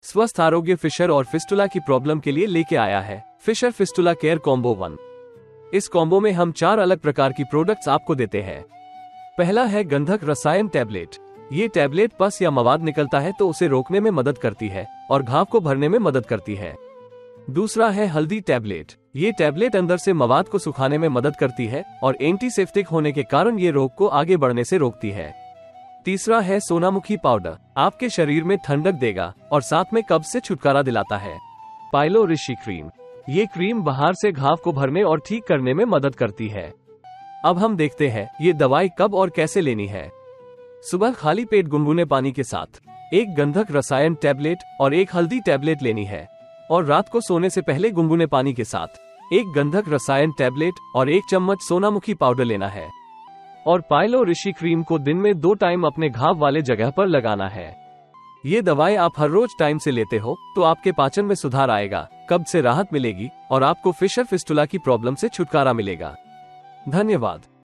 स्वस्थ आरोग्य फिशर और फिस्टुला की प्रॉब्लम के लिए लेके आया है फिशर फिस्टुला केयर कॉम्बो 1। इस कॉम्बो में हम 4 अलग प्रकार की प्रोडक्ट्स आपको देते हैं। पहला है गंधक रसायन टैबलेट। ये टैबलेट पस या मवाद निकलता है तो उसे रोकने में मदद करती है और घाव को भरने में मदद करती है। दूसरा है हल्दी टैबलेट। ये टैबलेट अंदर से मवाद को सुखाने में मदद करती है और एंटीसेप्टिक होने के कारण ये रोग को आगे बढ़ने से रोकती है। तीसरा है सोनामुखी पाउडर। आपके शरीर में ठंडक देगा और साथ में कब्ज से छुटकारा दिलाता है। पाइलो ऋषि क्रीम। ये क्रीम बाहर से घाव को भरने और ठीक करने में मदद करती है। अब हम देखते हैं ये दवाई कब और कैसे लेनी है। सुबह खाली पेट गुनगुने पानी के साथ 1 गंधक रसायन टैबलेट और 1 हल्दी टैबलेट लेनी है और रात को सोने से पहले गुनगुने पानी के साथ 1 गंधक रसायन टैबलेट और 1 चम्मच सोनामुखी पाउडर लेना है और पाइलो ऋषि क्रीम को दिन में 2 टाइम अपने घाव वाले जगह पर लगाना है। ये दवाई आप हर रोज टाइम से लेते हो तो आपके पाचन में सुधार आएगा, कब्ज से राहत मिलेगी और आपको फिशर फिस्टुला की प्रॉब्लम से छुटकारा मिलेगा। धन्यवाद।